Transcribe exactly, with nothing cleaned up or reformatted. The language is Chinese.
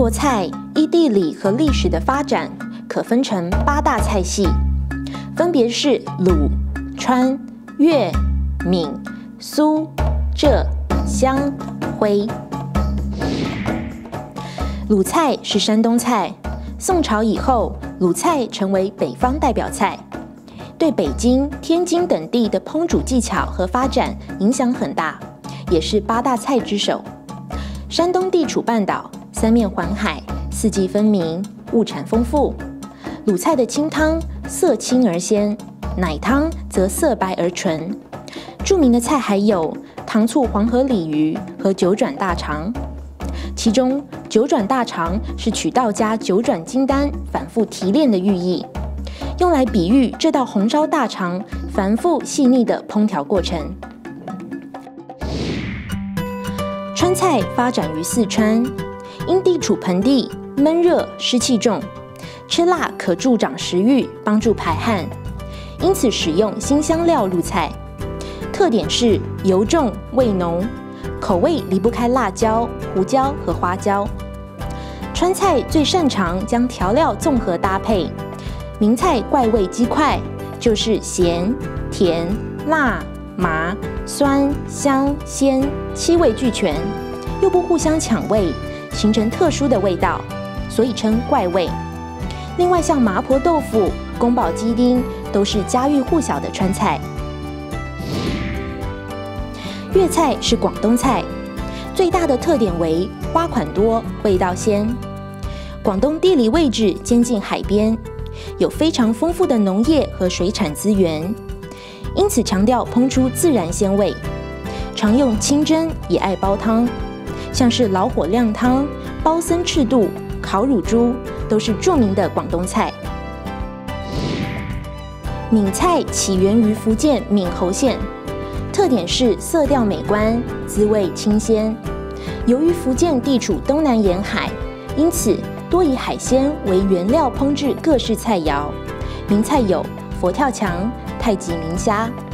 国菜依地理和历史的发展，可分成八大菜系，分别是鲁、川、粤、闽、苏、浙、湘、徽。鲁菜是山东菜，宋朝以后，鲁菜成为北方代表菜，对北京、天津等地的烹煮技巧和发展影响很大，也是八大菜之首。山东地处半岛，三面环海，四季分明，物产丰富。鲁菜的清汤色清而鲜，奶汤则色白而纯。著名的菜还有糖醋黄河鲤鱼和九转大肠。其中九转大肠是取道家九转金丹反复提炼的寓意，用来比喻这道红烧大肠繁复细腻的烹调过程。川菜发展于四川，因地处盆地，闷热湿气重，吃辣可助长食欲，帮助排汗，因此使用辛香料入菜。特点是油重味浓，口味离不开辣椒、胡椒和花椒。川菜最擅长将调料综合搭配，名菜怪味鸡块就是咸、甜、辣、麻、酸、香、鲜七味俱全，又不互相抢味，形成特殊的味道，所以称怪味。另外像麻婆豆腐、宫保鸡丁都是家喻户晓的川菜。粤菜是广东菜，最大的特点为花款多，味道鲜。广东地理位置接近海边，有非常丰富的农业和水产资源，因此强调烹出自然鲜味，常用清蒸，也爱煲汤，像是老火靓汤、煲参翅肚、烤乳猪都是著名的广东菜。闽菜起源于福建闽侯县，特点是色调美观，滋味清鲜。由于福建地处东南沿海，因此多以海鲜为原料烹制各式菜肴。名菜有佛跳墙、太极明虾。